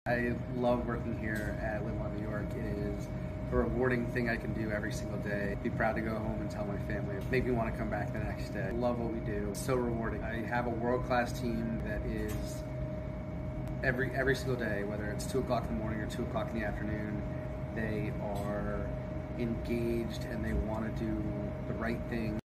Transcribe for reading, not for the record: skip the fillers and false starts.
I love working here at LiveOnNY New York. It is a rewarding thing I can do every single day. Be proud to go home and tell my family. Make me want to come back the next day. Love what we do. It's so rewarding. I have a world-class team that is every single day, whether it's 2 o'clock in the morning or 2 o'clock in the afternoon, they are engaged and they want to do the right thing.